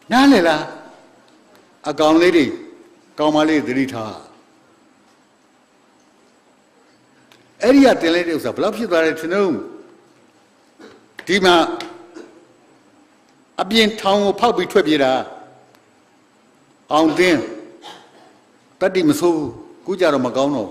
နားလေလားအကောင်လေးတွေကောင်မလေးသတိထားအဲ့ဒီကတင်လိုက်တဲ့ဥစ္စာဘယ်လောက်ဖြစ်သွားတယ်ထင်တော့ဒီမှာအပြင်ထောင်ကိုဖောက်ပြီးထွက်ပြေးတာအောင်သင်းတတိမဆိုးကူကြတော့မကောင်းတော့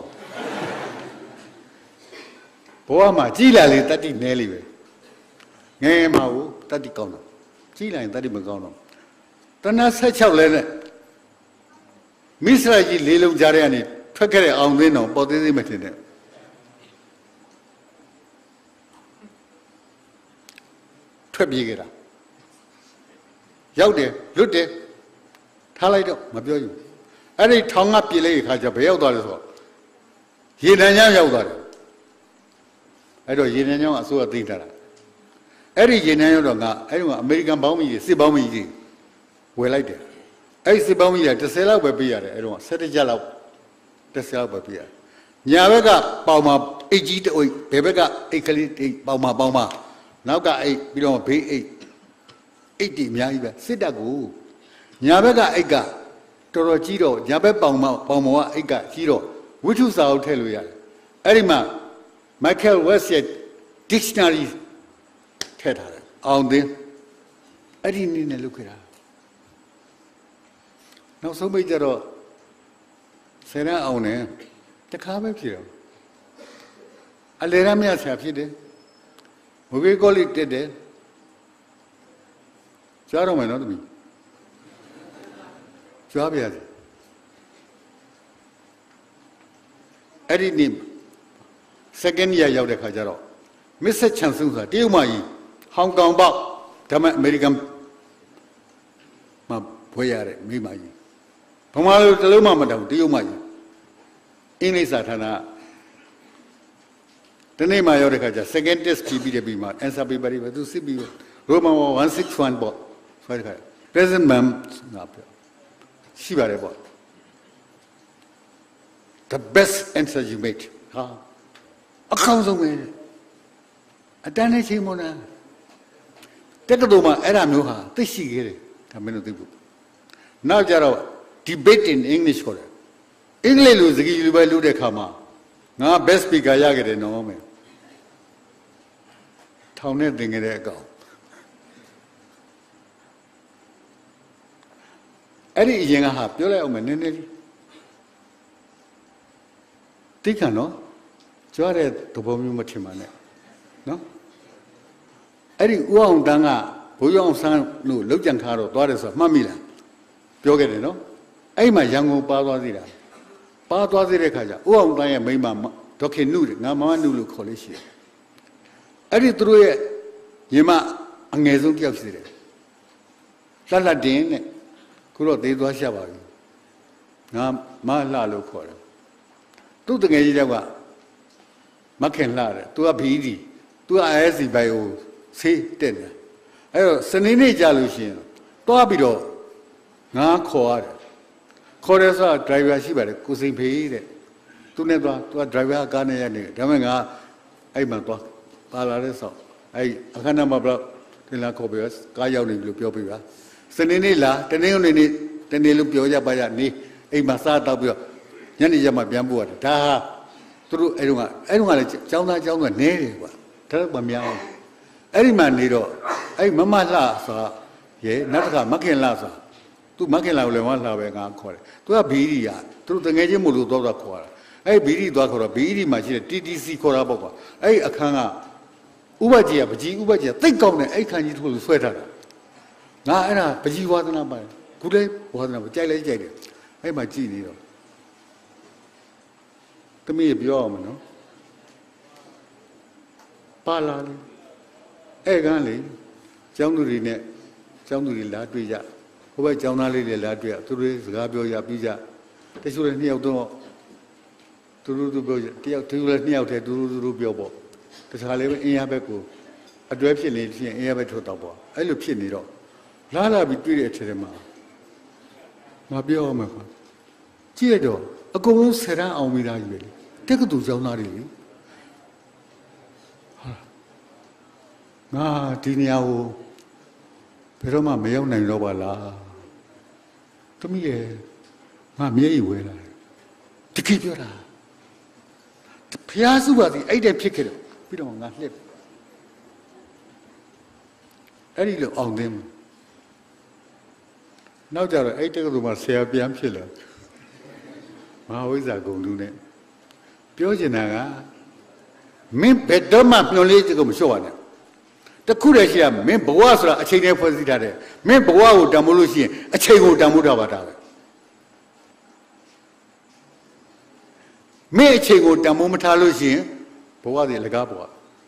ဘဝမှာကြီးလာလေတတိနဲလေးပဲငယ်မှာကိုတတိကောင်းတော့ကြီးလာရင်တတိမကောင်းတော့တဏှာ16လဲနဲ့မိစ္ဆရာကြီးလေးလုံးကြားတဲ့ကနေထွက်ခဲ့တဲ့အောင်သင်းတော်ပေါ်သေးသေးမထင်နဲ့ထွက်ပြေးခဲ့တာရောက်တယ်လွတ်တယ်ထားလိုက်တော့မပြောဘူးအဲ့ဒီထောင်ကပြေးလိုက်ခါကျဘယ်ရောက်သွားလဲဆိုတော့ရေနံချောင်းရောက်သွားတယ်အဲ့တော့ရေနံချောင်းအစိုးရသိထားတာအဲ့ဒီရေနံချောင်းတော့ငါအဲ့ဒီကအမေရိကန်ဘောင်းမီကြီးစစ်ဘောင်းမီကြီးဝယ်လိုက်တယ်အဲ့ဒီစစ်ဘောင်းမီကြီးက10လောက်ပဲပေးရတယ်အဲ့တော့17ကျပ်လောက်10လောက်ပဲပေးရတယ်ညာဘက်ကပေါင်မှာအိတ်ကြီးတအိတ်ဘယ်ဘက်ကအိတ်ကလေးပေါင်မှာနောက်ကအိတ်ပြီးတော့ဘေးအိတ်တီအများကြီးပဲစစ်တပ်ကိုညာဘက်ကအိတ်ကတော်တော်ကြီးတော့ညာဘက်ပေါင်မောကအိတ်ကကြီးတော့ဝိထုစာအုပ်ထည့်လို့ရတယ်အဲ့ဒီမှာ Michael West ရဲ့ dictionary ထည့်ထားတယ်အောင်သင်းအဲ့ဒီနည်းနဲ့လုပ်ခဲ့တာနောက်ဆုံးပိတ်ကြတော့ဆယ်ရန်အောင်နဲ့တခါပဲဖြစ်တော့အလေရမြဆရာဖြစ်တယ်မူကြီးကောလိတက်တယ်ကြားတော့မယ်နော်သမီးကြားပြရတယ်အဲ့ဒီနေ့ second year ရောက်တဲ့ခါကျတော့ Mr. Chan Sung ဆိုတာတရုတ်မကြီးဟောင်ကောင်ပေါက်ဒါမှအမေရိကန်မှာဖွေးရတဲ့မိမကြီးဗမာလိုတလုံးမှမတောင်တရုတ်မကြီးအင်္ဂလိပ်စာဌာနဒီနေ့မှရောက်တဲ့ခါကျ second test ပြီးပြီးမှ answer paper တွေပဲသူစစ်ပြီး Roman 161ပေါ့ဆိုတဲ့ခါ present ma'am ငါပြောရှိပါတယ်ပေါ့ the best answer you made ဟာအကောင်းဆုံးပဲအတန်းနဲ့ချိန်မနာတက္ကသိုလ်မှာအဲ့ဒါမျိုးဟာသိရှိခဲ့တယ်ဒါမင်းတို့သိဖို့နောက်ကြတော့ debate in English ခေါ်တယ်အင်္ဂလိပ်လိုစကားလိုပဲလုပ်တဲ့ခါမှာငါ best speaker ရခဲ့တယ်နော်မယ်ထောင်နဲ့တင်ခဲ့တဲ့အကောင်အဲ့ဒီအရင်ကဟာပြောလိုက်အောင်မယ်နည်းနည်းလေးသိခံနော်ကြွားတဲ့သဘောမျိုးမထင်ပါနဲ့နော်အဲ့ဒီဦးအောင်တန်းကဘိုးရောင်ဆန်းလို့လောက်ကြံခါတော့သွားတယ်ဆိုမှတ်မိလားပြောခဲ့တယ်နော်အဲ့မှာရန်ကုန်ပါသွားသေးတာပါသွားသေးတဲ့ခါကျဦးအောင်တန်းရဲ့မိန်းမဒေါခင်နုငါမမနုလို့ခေါ်လို့ရှိတယ်အဲ့ဒီသူတို့ရဲ့ညီမအငယ်ဆုံးတယောက်ရှိတယ်လှလှတင်နဲ့ခုတော့သေးသွားရှာပါပြီငါမလှလို့ခေါ်တယ်သူ့တငယ်ကြီးတယောက်ကမခင်လှတယ်သူကဘီဒီသူက ISC ဘိုင်ကိုဆေးတက်တယ်အဲ့တော့စနေနေ့ကြာလို့ရှိရင်သွားပြီးတော့ငါခေါ်ရတယ်ခေါ်တယ်ဆိုတော့ driver ရှိပါတယ်ကိုစိန်ဖေးတဲ့သူနဲ့သွားသူက driver ကားနဲ့ရနေတယ်ဒါပေမဲ့ငါအဲ့မှာသွားပါလာတဲ့ဆောက်အဲ့အခန်းထဲမှာဘလို့တင်လာခေါ်ပြီးကားရောက်နေပြီလို့ပြောပြပါစနေနေ့လားတနေ့နေ့တနေ့လို့ပြောကြပါရနေအိမ်မှာစားတော့ပြီးတော့ညနေကျမှပြန်ပို့ရတယ်ဒါဟာသူတို့အဲ့တုန်းကလည်းကျောင်းသားနဲတယ်ကွာဒါတော့မများဘူးအဲ့ဒီမှာနေတော့အဲ့မမလှဆိုတာရေနောက်တစ်ခါမခင်လှဆိုတာသူမခင်လှကိုလည်းမလှပဲငါခေါ်တယ်သူကဘီဒီကသူတို့တငယ်ချင်းမို့လို့တော့ခေါ်တာအဲ့ဘီဒီသွားခေါ်တော့ဘီဒီမှာရှိတဲ့ TTC ခေါ်တာပေါ့ကွာအဲ့အခန်းကဥပကြီးကပကြီးဥပကြီးကသိတ်ကောင်းတယ်အဲ့ခန်းကြီးထို့လို့ဆွဲထားတာငါအဲ့ဒါပကြီးဝါသနာပါတယ်ခုလည်းဝါသနာကြိုက်လဲကြိုက်တယ်အဲ့မှာကြည်နေတော့တမီးပြောအောင်မနော်ပါလာလေအဲ့ကန်းလေကျောင်းသူတွေနဲ့ကျောင်းသူတွေလာတွေ့ကြဟိုဘက်ကျောင်းသားလေးတွေလာတွေ့သူတို့စကားပြောရပြီးကြတချို့လည်းနှစ်ယောက်တော့သူတို့ပြောတယောက်သူလည်းနှစ်ယောက်တည်းသူတို့ပြောပေါ့တခြားလည်းအင်းရဘက်ကိုအတွဲဖြစ်နေဖြစ်အင်းရဘက်ထုတ်တော့ပေါ့အဲ့လိုဖြစ်နေတော့လာပြီးတွေ့တဲ့အချိန်မှာငါပြောအောင်မှာကွာကြည့်ရတော့အကုန်လုံးဆယ်ရန်အောင်မိသားကြီးပဲလေတက္ကသိုလ်ကျောင်းသားတွေလေငါဒီနေရာကိုဘယ်တော့မှမရောက်နိုင်တော့ပါလားသမီးရဲ့ငါမျက်ရည်ဝဲလာတယ်တကယ်ပြောတာဖျားစုပါသည်အဲ့တဲ့ဖြစ်ခဲ့တယ်ပြီးတော့ငါလှက်အဲ့ဒီလိုအောင်သိမ်းနောက်ကြတော့အဲ့တက်ကတူမှာဆရာပြန်ဖြစ်လာမဟာဝိဇ္ဇာဂုံလူနဲ့ပြောချင်တာကမင်းဘယ်တော့မှမျောလေးကိုမလျှော့ပါနဲ့တခုတည်းရှိရမင်းဘဝဆိုတာအချိန်နဲ့ဖွဲ့စည်းထားတယ်မင်းဘဝကိုတန်ဖိုးလို့ရှိရင်အချိန်ကိုတန်ဖိုးထားပါတာပဲမင်းအချိန်ကိုတန်ဖိုးမထားလို့ရှိရင်ဘဝတွေလကားဘဝ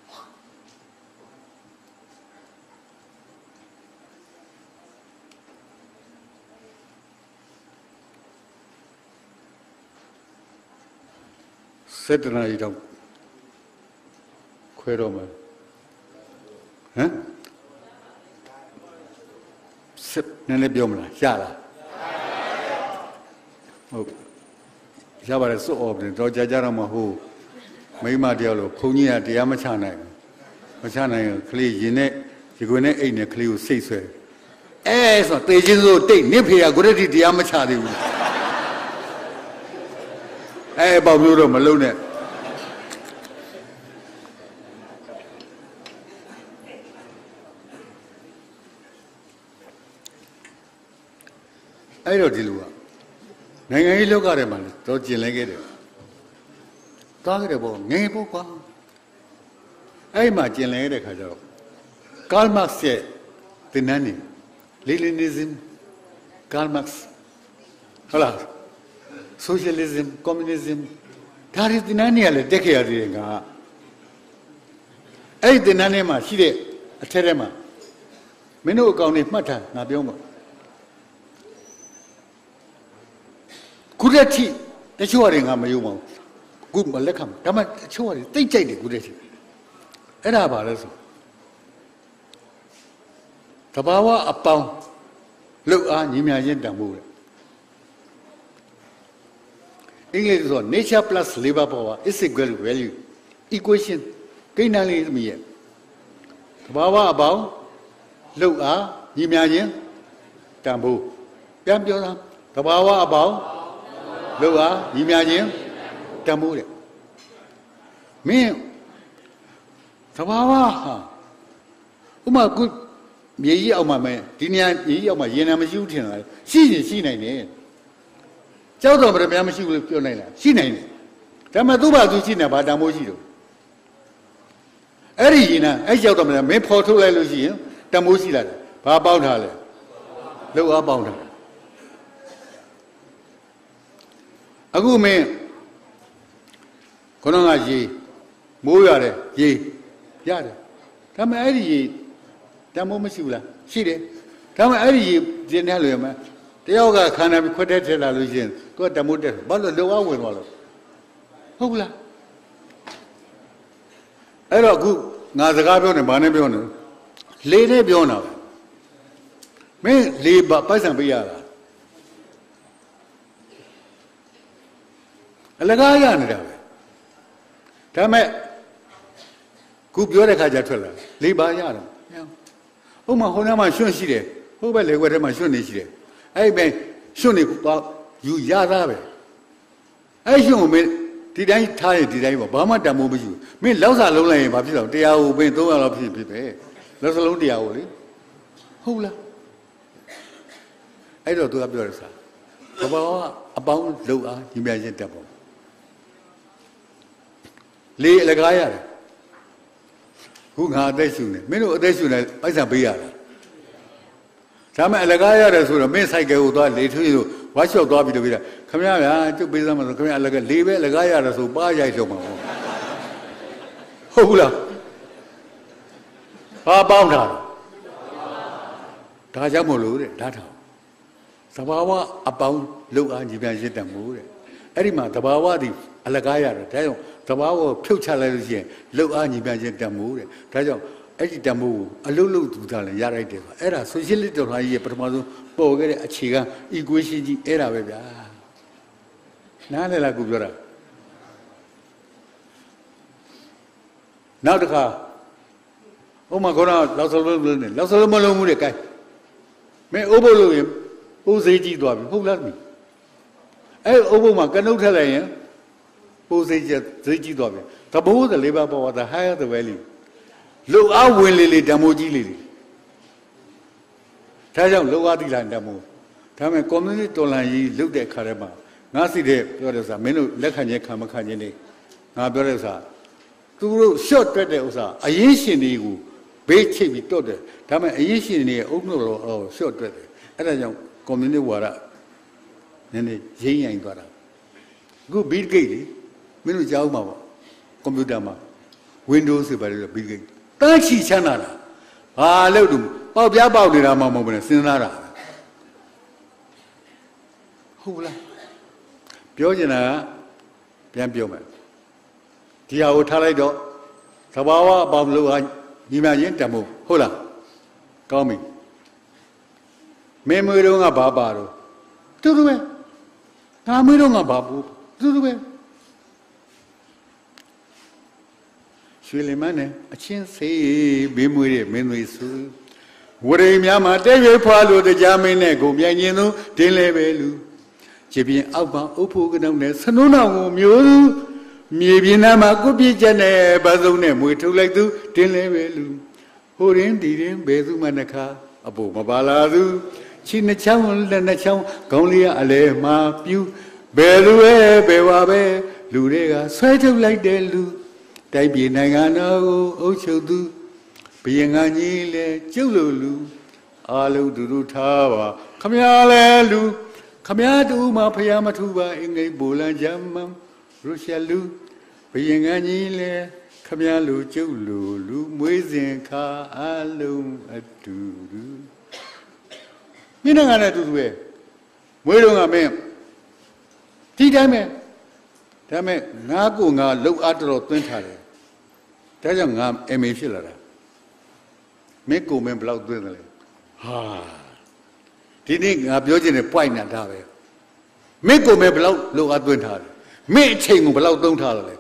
စက်တနာရီတော့ခွဲတော့မှာဟမ်စက်နည်းနည်းပြောမလားရလားဟုတ်ရပါတယ်စွတ်အော်တယ်တော့ကြာကြတော့မဟုတ်မိမတယောက်လို့ဘုန်းကြီးကတရားမချနိုင်မချနိုင်ကလေးရင်နဲ့ဒီကွယ်နဲ့အိတ်နဲ့ကလေးကိုစိတ်ဆွဲဆိုတေချင်းစိုးတိတ်နင့်ဖေကကိုရတိတရားမချသေးဘူးပေါ့မျိုးတော့မလုံးနဲ့အဲ့တော့ဒီလိုကနိုင်ငံရေးလောကထဲမှာတော့ကျင်လဲခဲ့တယ်သွားခဲ့တယ်ပေါ့ငယ်ပေါ့ကွာအဲ့မှာကျင်လဲတဲ့ခါကျတော့ကားမတ်စ်ရဲ့သင်္นานနေလီလီနီဇမ်ကားမတ်စ်ဟုတ်လားsocialism communism ဒါတွေသင်္นานနေရလဲတက်ခဲ့ရသေးတယ်ကအဲ့ဒီသင်္นานထဲမှာရှိတဲ့အထက်ထဲမှာမင်းတို့အကောင်တွေမှတ်ထားငါပြောမှာကုရတိတချို့အရင်ကမယုံပါဘူးခုမလက်ခံဒါမှတချို့အရင်တိတ်ကြိုက်တယ်ကုရတိအဲ့ဒါပါလဲဆိုတဘာဝအပေါင်းလှုပ်အားညီမြချင်းတန်ဖို့လေအင်္ဂလိပ်ဆို nature plus labor power is equal to value equation ကိန်းတန်းလေးသမီးရဲ့တဘာဝအပေါင်းလှုပ်အားညီမြချင်းတန်ဖို့ပြန်ပြောတာတဘာဝအပေါင်းလို့ဟာညီမြချင်းတမိုးတဲ့မင်းသဘာဝဟာဥမာကုမြေကြီးအောက်မှာမယ်ဒီနေရာမြေကြီးအောက်မှာရင်နာမရှိဘူးထင်လားရှိရင်ရှိနိုင်တယ်ကြောက်တော့ဗရမမရှိဘူးလို့ပြောနိုင်လားရှိနိုင်တယ်ဒါမှသူ့ဘာသူရှိနေဘာတမိုးရှိတော့အဲ့ဒီရင်နာအဲ့ကြောက်တော့မင်းဖော်ထုတ်လိုက်လို့ရှိရင်တမိုးရှိလာတယ်ဘာပေါင်းထားလဲလို့အားပေါင်းထားအခုမင်းခေါင်းကရေမိုးရတယ်ရေရတယ်ဒါပေမဲ့အဲ့ဒီရေတမိုးမရှိဘူးလားရှိတယ်ဒါပေမဲ့အဲ့ဒီရေကျင်းတဲ့လူရမယ်တယောက်ကခန္ဓာခွက်တဲ့ထက်လာလို့ရှိရင်သူကတမိုးတက်ဘာလို့လောကဝင်သွားလို့ဟုတ်လားအဲ့တော့အခုငါစကားပြောနေဘာနဲ့ပြောနေလေနဲ့ပြောနေတာမင်းလေပိုက်ဆံပေးရတာအလကားရနေတာပဲဒါမဲ့ခုပြောတဲ့ခါကျထွက်လာလေးပါရတယ်ဟုတ်မှာဟိုနားမှာရွှွန့်ရှိတယ်ဟုတ်ပဲလေခွက်ထဲမှာရွှွန့်နေရှိတယ်အဲ့ပဲရွှွန့်နေတော့ယူရသားပဲအဲ့ရွှွန့်ကိုမင်းဒီတိုင်းထားရင်ဒီတိုင်းပေါ့ဘာမှတန်မိုးမရှိဘူးမင်းလောက်စာလုံးလိုက်ရင်ဘာဖြစ်တော့တရားကိုပင်300လောက်ဖြစ်ပဲလောက်စလုံးတရားကိုလေဟုတ်လားအဲ့တော့သူကပြောရစားဘာအပေါင်းလုံအားညီမြချင်းတက်ပေါ့လေအလကားရတယ်ခုငါအသက်ရှူနေမင်းတို့အသက်ရှူနေပိုက်ဆံပေးရတာဒါမှအလကားရတယ်ဆိုတော့မင်းဆိုင်ကယ်ကိုသွားလေထွေးလို့ဝါရှော့သွားပြီးတော့ပြတာခမရဗျာကျုပ်ပေးစမ်းမလို့ခမရအလကားလေပဲအလကားရတယ်ဆိုပါရိုက်တော့မှာဟုတ်ဘူးလားဘာပေါင်းတာဒါကြောင့်မလို့တဲ့ဓာတ်ထောင်သဘာဝအပေါင်းလုံအားညီပြန်ရစ်တတ်မှုတဲ့အဲ့ဒီမှာသဘာဝသည်အလကားရတယ်ဒါကြောင့်သဘာဝကိုဖြုတ်ချလိုက်လို့ရှိရင်လှုပ်အားညီပြန်ခြင်းတတ်မှုတဲ့ဒါကြောင့်အဲ့ဒီတတ်မှုကိုအလုလုသူသားလည်းရလိုက်တယ်ပါအဲ့ဒါ socialist တော်လှန်ရေးရဲ့ပထမဆုံးပေါ်ခဲ့တဲ့အခြေခံ equation ကြီးအဲ့ဒါပဲဗျာနားလည်လားကိုပြောတာနောက်တစ်ခါဥမာခေါင်းလောက်စလုံးလုံးနဲ့လောက်စလုံးမလုံးမှုတဲ့ gain မင်းအိုးဖို့လို့ရင်ဥပိုးစိတ်ကြီးသွားပြီဟုတ်လားသမီးအဲ့အုပ်ပုံမှာကနုတ်ထက်လိုက်ရင်ပိုးစိတ်ကြီးသွားပြီသဘောthe labor power the higher the value လူအားဝင်လေတမိုးကြီးလေဒါကြောင့်လူအားသီလတမိုးဒါပေမဲ့ community တော်လှန်ရေးလုပ်တဲ့ခါတည်းမှာငါစီတဲ့ပြောတဲ့ဥစ္စာမင်းတို့လက်ခံခြင်းခံမခံခြင်းနေငါပြောတဲ့ဥစ္စာသူတို့ short တွက်တဲ့ဥစ္စာအရင်ရှင်တွေကိုဘေးချိတ်ပြီးတွတ်တယ်ဒါပေမဲ့အရင်ရှင်တွေရဲ့အုပ်နှုတ်တော့ short တွက်တယ်အဲ့ဒါကြောင့် community ဝါဒနည်းနည်းရင်းရိုင်သွားတာအခု Bill Gates လေမင်းတို့ကြားဦးမှာပေါ့ကွန်ပျူတာမှာ Windows ဆိုပါတယ် Bill Gates တန်းချီချမ်းသာတာဘာလို့တူပေါက်ပြားပေါက်နေတာမှမဟုတ်ဘူးနဲ့စဉ်းစားတာဟုတ်လားပြောချင်တာပြန်ပြောမယ်ဒီဟာကိုထားလိုက်တော့သဘာဝအပေါင်းလို့ဟာညီမချင်းတမို့ဟုတ်လားကောင်းပြီမင်းမွေးတော့ငါဘာပါတော့တူတူပဲငါမွေးတော့ငါဘာဘူးတူတူပဲရွှေလင်မနဲ့အချင်းစေးဘေးမွေးတဲ့မင်းသွေးစုဝရိများမှာတဲ့ရွေဖွာလို့တရားမင်းနဲ့ကိုမြိုင်ရင်သူတင်းလဲပဲလူခြေပြင်းအောက်ပါအုပ်ဖို့ကတော့နဲ့စနုံးတော်ကိုမျိုးသူမြေပြင်းနာမှာကုပြည့်ချက်နဲ့ဘာစုံနဲ့မွေထုတ်လိုက်သူတင်းလဲပဲလူဟိုရင်ဒီရင်ဘယ်သူမှနှခါအဖို့မပါလာသူချီနှချောင်းလက်နှချောင်းခေါင်းလေးကအလဲမှာပြူဘယ်သူပဲဘယ်ဝါပဲလူတွေကဆွဲထုတ်လိုက်တဲ့လူတိုက်ပြည်နိုင်ငံတော်ကိုအုပ်ချုပ်သူဘယင်ကကြီးလဲကျုပ်လိုလူအားလုံးတူတူထားပါခမရလဲလူခမရတူမှဖျားမထူပါအင်္ဂိတ်ဘူလန်ဂျမ်မန်ရုရှားလူဘယင်ကကြီးလဲခမရလူကျုပ်လိုလူမွေးစဉ်ခါအားလုံးအတူတူမင်းနိုင်ငံနဲ့အတူတူပဲမွေးတော့ကမင်းဒီတိုင်းပဲဒါမဲ့ငါကိုငါလှုပ်အားတော်သွင်းထားတယ်ဒါကြောင့်ငါ MA ဖြစ်လာတာမင်းကိုမင်းဘယ်လောက်သွင်းသလဲဟာဒီနေ့ငါပြောချင်တဲ့ point နဲ့ဒါပဲမင်းကိုမင်းဘယ်လောက်လှုပ်အားသွင်းထားတယ်မင်းအချိန်ကိုဘယ်လောက်သုံးထားတယ်လဲ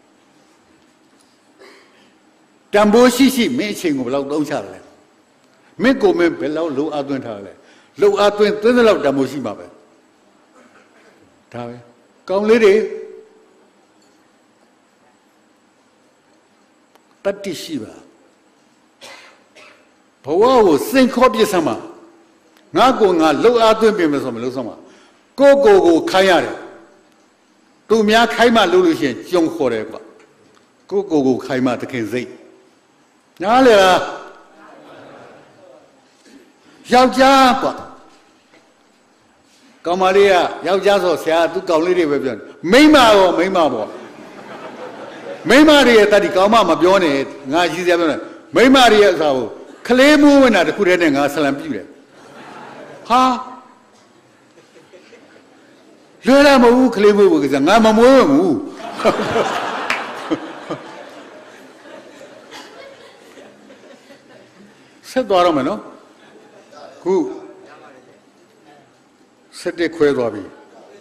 တံပိုးရှိမင်းအချိန်ကိုဘယ်လောက်သုံးချတယ်လဲမင်းကိုမင်းဘယ်လောက်လှုပ်အားသွင်းထားတယ်လဲလှုပ်အားသွင်းတဲ့လောက်တံပိုးရှိမှာပဲဒါပဲကောင်းလေးတွေတတိရှိပါဘဝကိုစိန်ခေါ်ပြစမ်းမှာငါကိုငါလှုပ်အားသွင်းပြင်မယ်ဆိုမလို့စမ်းမှာကိုခိုင်းရတယ်သူများခိုင်းမှလှုပ်လို့ရှိရင်ကြုံခေါ်တယ်ကွာကိုခိုင်းမှတခင်စိတ်နားလေလားယောက်ျားကွာကောင်မလေးကယောက်ျားဆိုဆရာသူကောင်လေးတွေပဲပြောတယ်မိန်းမပေါ့မိန်းမတွေရဲ့တတိကောင်မမပြောနဲ့ငါကြီးစရာပြောတယ်မိန်းမတွေရဲ့အစားကိုခလေးမိုးဝင်တာတခုတည်းနဲ့ငါဆလံပြူတယ်ဟာလွယ်လာမဟုတ်ဘူးခလေးမိုးဝင်ကစားငါမမွေးဘူးဆက်သွားတော့မယ်နော်ခုဆက်တဲ့ခွဲသွားပြီ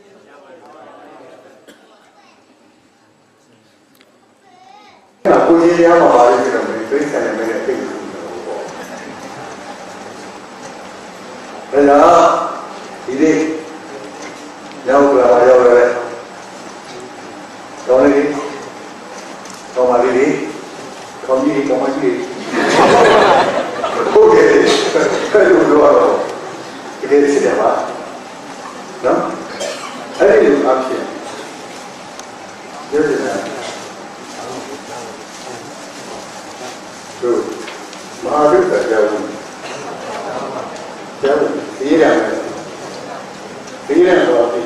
ကိုကြီးရမှာပါလေကျွန်တော်ပြိဿနဲ့မနဲ့သိဘူးပေါ့ဒါဒီနေ့ရောက်လာရဲတော်လေးတော်မလေးကောင်းကြီးဟုတ်ကဲ့အဲ့လိုတော့ဒီနေ့စစ်တယ်ပါနော်အဲ့ဒီလိုအဖြစ်ရတယ်တို့မဟာဒုက္ခကြောင့်ဒီရတယ်တော့ဒီ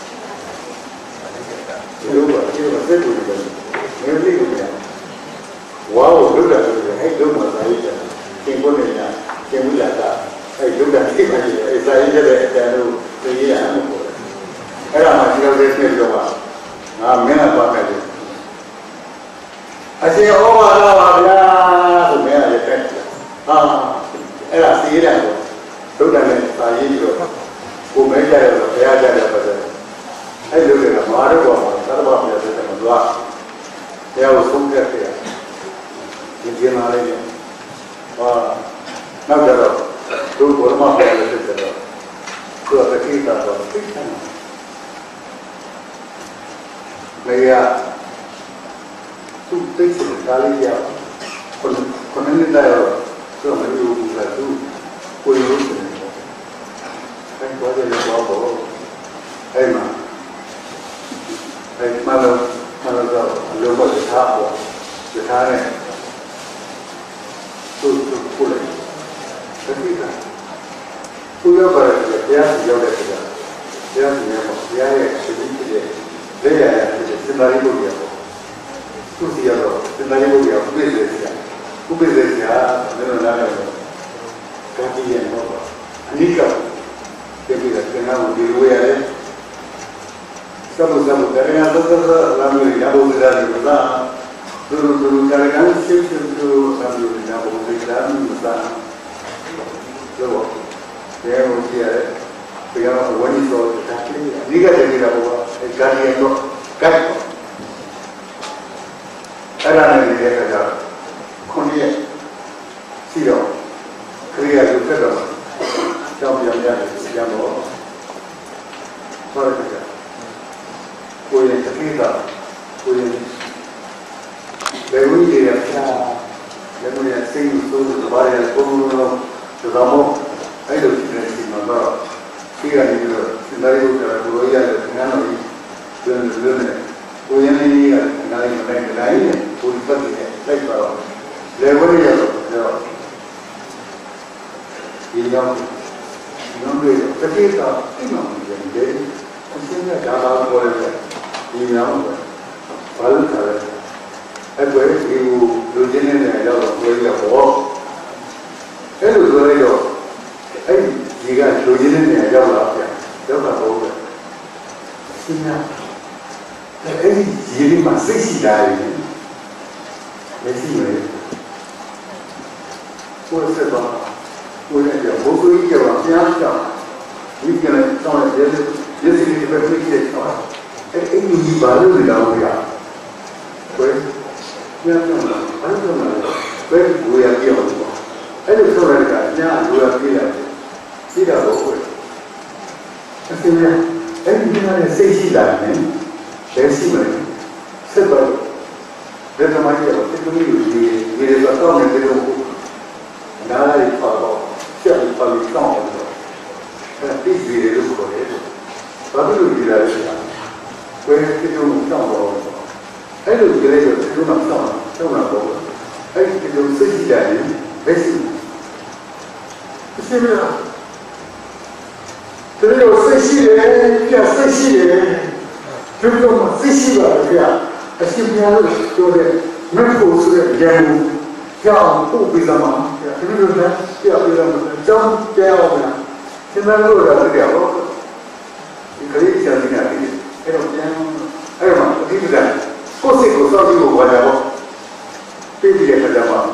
လိုပါဒီလိုဆက်လို့ရတယ်ငယ်လေးကိုဝါကိုလွတ်တယ်ဆိုရင်အဲ့လုံးမှာသာရေးတယ်သင်ဖို့နေတာသင်မှုလာတာအဲ့လွတ်တယ်သိမှကြီးအဲ့စာရေးတဲ့အတန်လို့သိရအောင်ပေါ့အဲ့ဒါမှဒီလိုလေးဖြစ်တော့ငါမင်းကသွားမယ်လို့အရှင်ဩဝါဒပါဗျာဆိုမင်းကလည်းတက်ဟာအဲ့ဒါသိရတယ်လွတ်တယ်နဲ့စာရေးပြီးတော့ကိုမဲကြရတော့ဘုရားကြတယ်ပတ်တယ်အဲ့လိုတွေကမာရဘောမှာသတ္တဗမြတ်တဲ့မှာသွားတရားကိုဆုံးဖြတ်ခဲ့ဒီကျင်းလာလေးနဲ့ဟာနောက်ကြတော့တို့ဘောမပေါ်လို့ဖြစ်တယ် 그거 어떻게 있다고 그렇잖아. 내가 좀 뜻을 달리야. 건너는다요. 그럼 우리 가도 보여주는 거. 아니 과제를 봐보. 아이마. 아이 말로 로봇을 타고 그 다음에 또 보래. 그러니까 보여버려. 대학 여대가 대학에 재밌게 내야 생각이 보기하고 수시하고 생각이 보기하고 구배되야 너는 나는 가기에 뭐 아니까 여기가 그냥 우리 왜야 사무사무 다른 데서 라면 야보들하는 거다 두루 다른 실수도 라면 야보들하는 거다 그거 내가 어디에 그냥 원이서 다 네가 되리라고 가리에 또 가고 알아내는 얘기가 코니에 싫어 그래야 육회로 정비하면 시작하고 그러니까 고인 특히가 고인 배우들이 다 배우들이 생수도 말에 보면은 저도 아이도 지내시면 뭐 시간이 들어 신나리고 그러고야 그냥 그런 고인이 나이 우리 같은데 라이브로 레벨이요 이놈들이 특히 다 이놈들인데 무슨 자가 보여요 이놈들 발가락အဲ့그리고 요즘에는 내가 보이려고 애도 그래요 아이 네가 요즘에는 내가 왔다 내가 보고 그냥 애이 일이 막 쓰시다 내시네 그래서 봐 우리가 목을 이게 와 그냥 이게는 좀 예수님이 그렇게 쳐 애이 말을 나오야 그냥 왜 뭐야 끼어오고 애들 소리가 그냥 뭐야 끼라고 그냥 애들이 세시다네 대신에 세번 내가 말이야 특별히 미래가 처음에 되고 나라를 파고 시험을 파고 싸우고 그냥 비즈를 거래 바로 일하려 왜 이렇게 좀 싸우고 애들 그래서 지금은 싸우고 애들 좀 쓰시다니 대신 그러면 그래요 쓰시래 그냥 쓰시래 그럼 쓰시가 그냥 아시면은 저게 멘토스의 예무 형 우비자마 그러면 야비자마 좀 깨어오면 생각으로 그래요 그게 저기가 아니에요 그냥 어디가 꽃이고 써지고 뭐냐고 삐비게 하자마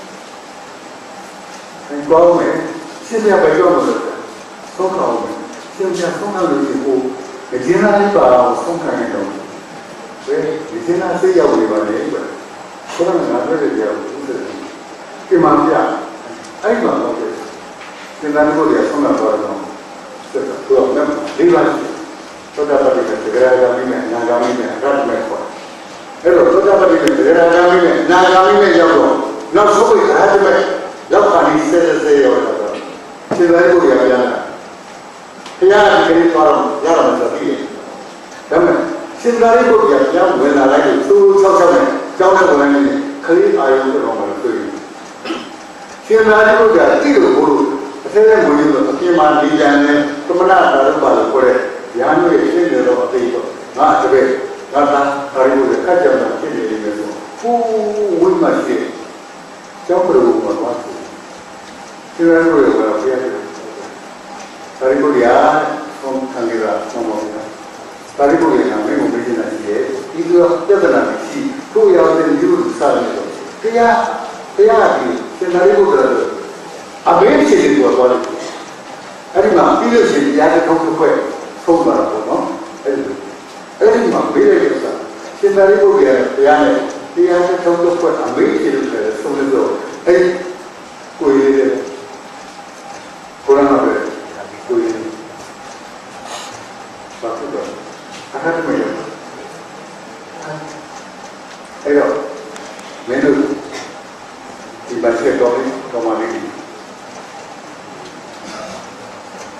다음에 신뢰가 이거는 성과오면 신뢰가 성과를 주고 지나니 봐 성과해요 왜 이제나 쓰려고 이번에 그러면 나를 얘기하고 그 마음이야 아이만 먹게 지나는 거리야 성과 봐서 그래서 그 없는 리바지 쏟아버리면 그래야가미면 나가미면 가르면 거 그래서 쏟아버리면 그래야가미면 나가미면 자고 나 속을 다 하지만 옆판이 세세세요 지나는 거리야 그냥 그냥 그리 바로 야라면서 비게 그러면 신나리 보기야 그냥 왜 나라에 또 서서면 정말 보내는 거의 아이들을 먹을 거예요. 신나리 보기야 이거 모르고 세상 모르는 어떻게만 리자네 그만나 다른 말을 그래 야노의 신내로 어떻게 이거 아 저게 나다 다리 보기야 같이 한번 신내리면서 우리 맛이 정말로 먹는 거 같아요. 신나리 보기야 뭐야 다리 보기야 좀 관계가 넘어옵니다. 다리 보기에 나면 우리나라에 이거 떼어나는 시 그야는 이유를 사는데 그야 다리 보기를 아베치는 거 봐도 아니면 이것이 야를 통과해 통과하고 아니면 미래에서 다리 보기에 야를 통과해 아베치는 거 속에서 고이를 고라나를 고이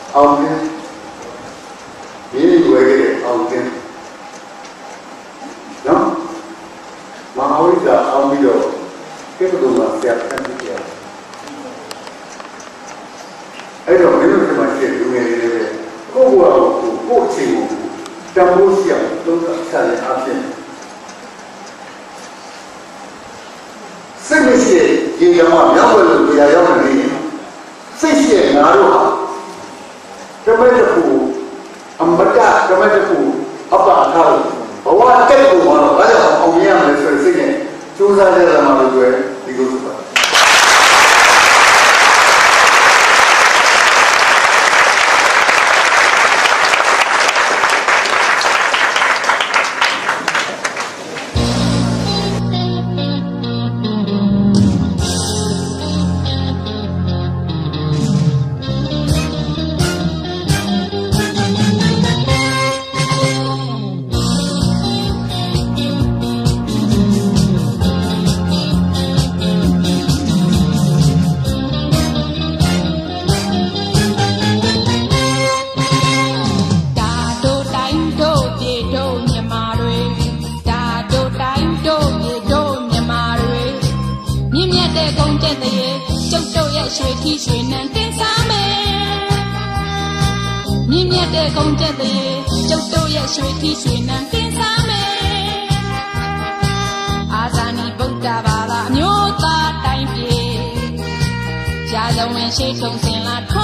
အောင်တယ်ဒီလိုပဲအောင်တယ်နော်မဟာဝိဇ္ဇာအောင်ပြီးတော့ကိစ္စတော်မှာဆရာဆန်းကြည့်ရအဲ့တော့မင်းတို့ကမှရှင်းလူငယ်လေးတွေကိုယ့်ဘဝကိုကိုယ့်အချိန်ကိုတန်ဖိုးရှိအောင်သုံးသပ်ဆက်ရအဖြစ်စိတ်မရှိရေကမှမြောက်ဝဲလို့တရားရောက်နေတယ်စိတ်ရှိငါတို့ဟာတမက်တခုအမတတမက်တခုအပ္ပအခါဘဝတက်ကိုမှတော့ဘာကြောင့်အောင်မြင်ရမလဲဆိုတဲ့စိတ်နဲ့ကြိုးစားကြရမှာလို့ပြောဒီလိုဆိုတာကုန်တဲ့တည်းကျုပ်တို့ရဲ့ရွှေထီးရွှေနံကင်းစားမယ်အာဇာနည်ဗုဒ္ဓဘာသာမျိုးသားတိုင်းပြည်ကြာဇဝင်ရှိထုံစင်လာ